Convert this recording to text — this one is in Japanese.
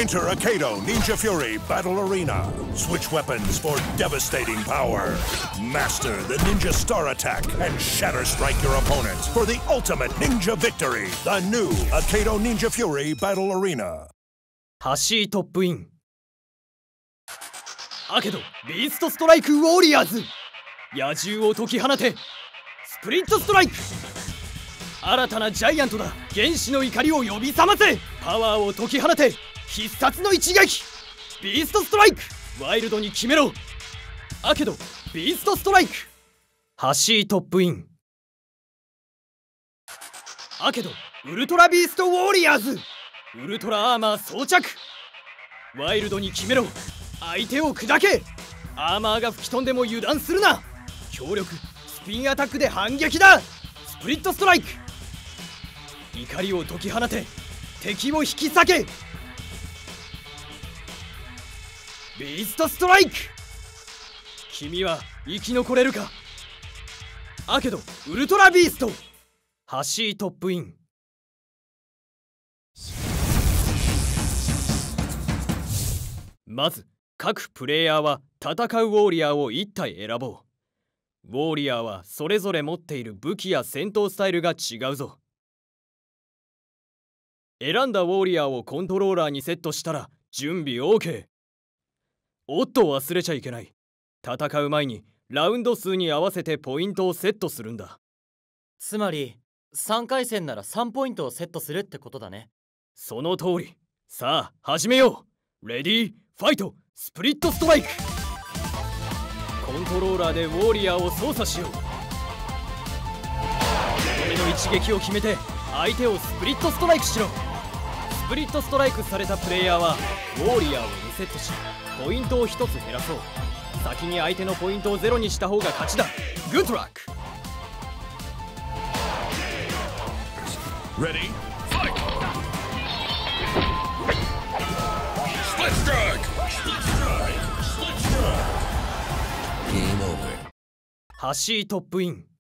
Enter Akado Ninja Fury Battle Arena. Switch weapons for devastating power. Master the Ninja Star Attack and Shatter Strike your opponent for the ultimate ninja victory. The new Akado Ninja Fury Battle Arena. ハシートップイン。アケドビーストストライクウォーリアーズ。野獣を解き放てスプリットストライク。新たなジャイアントだ。原始の怒りを呼び覚ませ。パワーを解き放て必殺の一撃。ビーストストライク。ワイルドに決めろ。アケドビーストストライク。ハシートップイン。アケドウルトラビーストウォーリアーズ。ウルトラアーマー装着。ワイルドに決めろ。相手を砕け。アーマーが吹き飛んでも油断するな。強力スピンアタックで反撃だ。スプリットストライク。怒りを解き放て敵を引き裂け。ビーストストライク。君は生き残れるか。アケドウルトラビースト。ハシートップイン。まず各プレイヤーは戦うウォーリアーを1体選ぼう。ウォーリアーはそれぞれ持っている武器や戦闘スタイルが違うぞ。選んだウォーリアーをコントローラーにセットしたら準備 OK。 おっと忘れちゃいけない。戦う前にラウンド数に合わせてポイントをセットするんだ。 つまり3回戦なら3ポイントをセットするってことだね。 その通り。さあ始めよう。レディーファイトスプリットストライク。コントローラーでウォーリアーを操作しよう。俺の一撃を決めて相手をスプリットストライクしろ。スプリットストライクされたプレイヤーはウォーリアーをリセットしポイントを1つ減らそう。先に相手のポイントを0にした方が勝ちだ。グッドラック。 Ready? Fight! Split strike! Split strike! Split strike! Game over. ハシートップイン。